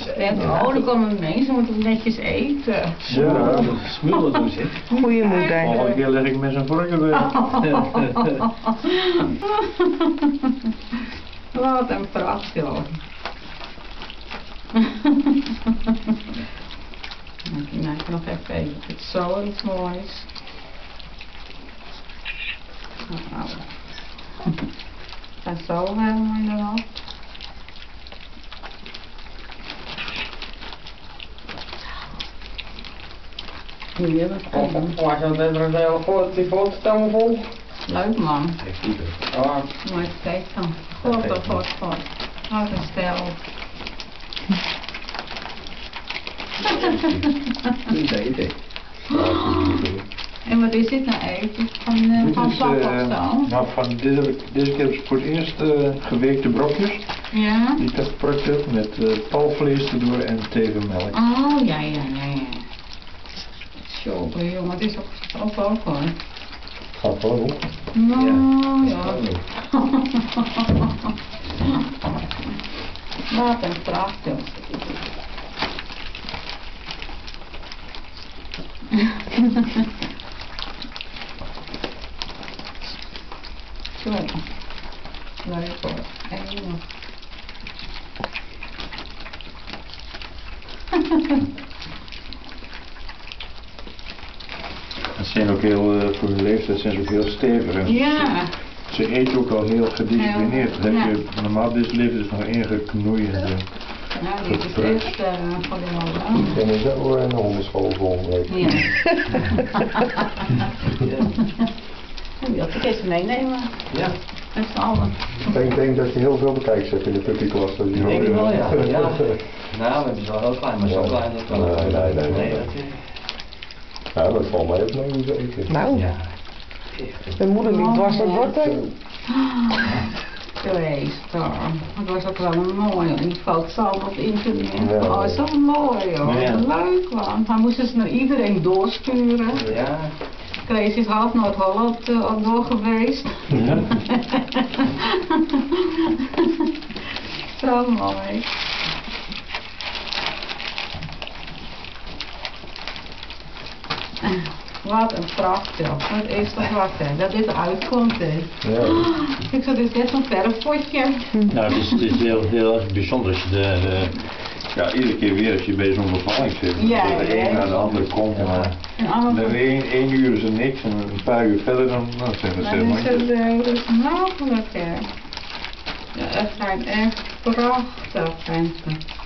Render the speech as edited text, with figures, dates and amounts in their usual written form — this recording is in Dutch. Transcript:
Ja, dan komen mensen moeten netjes eten. Ja, smullen doen ze. Goeie moeder. Volgende keer leg ik met zo'n vorkje bij. Wat een pracht, joh. Ik maak nog even het zoiets moois. En zo helemaal inderdaad. Hier hebben we het. Maar zo dat er een hele grote foto staan vol. Leuk man. Ja. Mooi kijken. God. Wat een stijl. Niet eten. En wat is dit nou even? Van pap of zo? Nou, van deze keer heb ik voor het eerst geweekte brokjes. Ja? Die ik heb geprokt met palvlees erdoor en tegenmelk. Oh, ja. Zo, jongen, het is ook hoor. Gaat wel op. Nou, ja. Wat een pracht, joh. Zo. Leuk hoor. En Het zijn ook heel, voor hun leeftijd zijn ze ook heel stevig. En ja. ze eten ook al heel gedisciplineerd. Ja. Heb je normaal deze leven is nog ingeknoeid. Nou, dit is echt van de molen. Ik ken zo een hondenschool volgende week. Ja. Je had ik eens meenemen. Ja. Met z'n allen. Ik denk dat je heel veel bekijks hebt in de puppyklasse. Ik denk het wel, ja. Nou, het is wel heel klein, maar zo klein dat kan Nee. dat Ja, dat valt mij ook mee hoe ze eten. Nou, ja. de moeder niet dwars door het bord heen. Geweest hoor. Het was ook wel mooi. En die foto's allemaal op internet. Ja. Oh, zo mooi hoor. Ja. Leuk man. Dan moesten ze naar iedereen doorsturen. Ja. Crazy is half Noord-Holland door geweest. Ja. Zo mooi. Wat een pracht, joh. Het is toch wat, hè, dat dit eruit komt, hè. Ja. Ik zat dit net zo'n verfpotje. Nou, het is heel bijzonder als je ja, iedere keer weer als je bij zo'n bevalling zit. Ja, dat de een naar de ander komt. Maar En allemaal dan weer 1 uur is er niks en een paar uur verder dan zeggen ze. dan is het mogelijk, hè. Ja, het zijn echt prachtig, mensen.